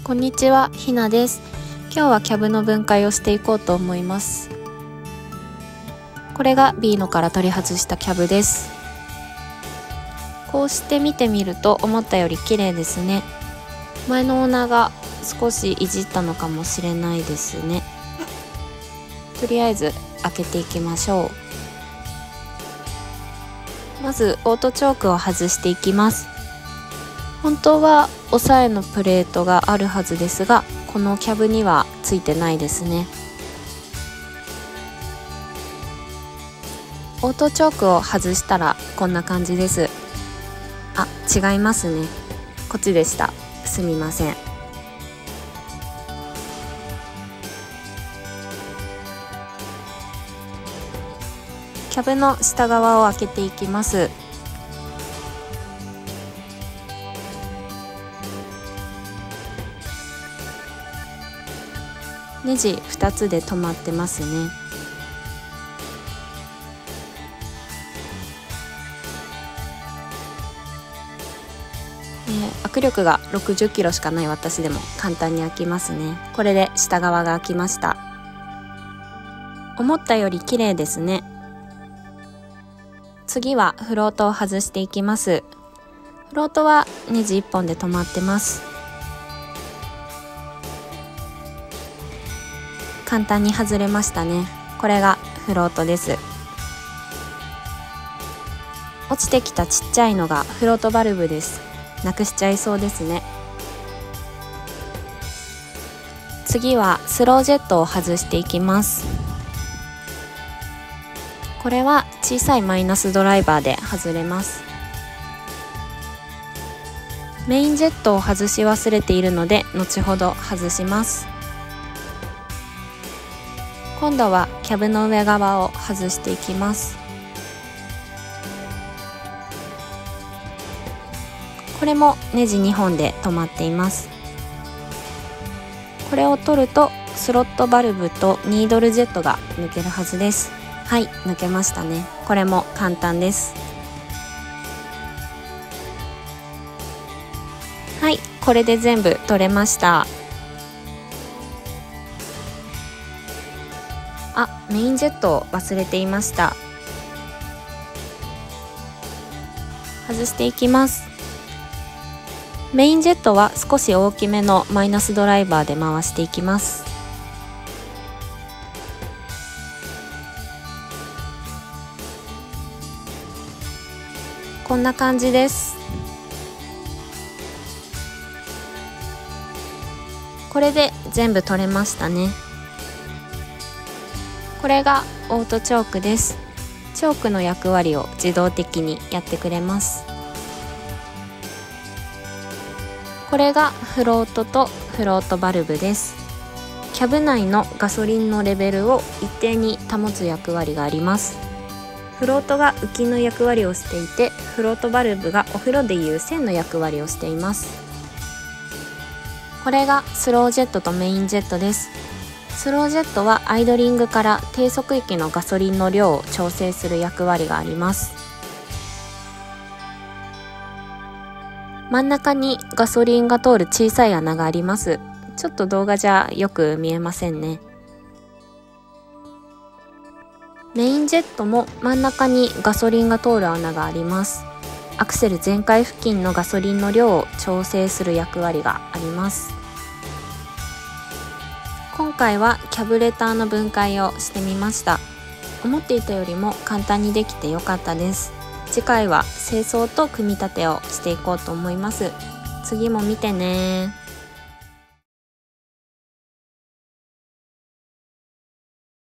こんにちは、ひなです。今日はキャブの分解をしていこうと思います。これが B のから取り外したキャブです。こうして見てみると思ったより綺麗ですね。前のオーナーが少しいじったのかもしれないですね。とりあえず開けていきましょう。まずオートチョークを外していきます。本当は押さえのプレートがあるはずですが、このキャブにはついてないですね。オートチョークを外したらこんな感じです。あ、違いますね。こっちでした。すみません。キャブの下側を開けていきます。ネジ2つで止まってますね。握力が60キロしかない私でも簡単に開きますね。これで下側が開きました。思ったより綺麗ですね。次はフロートを外していきます。フロートはネジ1本で止まってます。簡単に外れましたね。これがフロートです。落ちてきたちっちゃいのがフロートバルブです。なくしちゃいそうですね。次はスロージェットを外していきます。これは小さいマイナスドライバーで外れます。メインジェットを外し忘れているので後ほど外します。今度はキャブの上側を外していきます。これもネジ2本で止まっています。これを取るとスロットバルブとニードルジェットが抜けるはずです。はい、抜けましたね。これも簡単です。はい、これで全部取れました。あ、メインジェットを忘れていました。外していきます。メインジェットは少し大きめのマイナスドライバーで回していきます。こんな感じです。これで全部取れましたね。これがオートチョークです。チョークの役割を自動的にやってくれます。これがフロートとフロートバルブです。キャブ内のガソリンのレベルを一定に保つ役割があります。フロートが浮きの役割をしていて、フロートバルブがお風呂でいう線の役割をしています。これがスロージェットとメインジェットです。スロージェットはアイドリングから低速域のガソリンの量を調整する役割があります。真ん中にガソリンが通る小さい穴があります。ちょっと動画じゃよく見えませんね。メインジェットも真ん中にガソリンが通る穴があります。アクセル全開付近のガソリンの量を調整する役割があります。今回はキャブレターの分解をしてみました。思っていたよりも簡単にできてよかったです。次回は清掃と組み立てをしていこうと思います。次も見てね。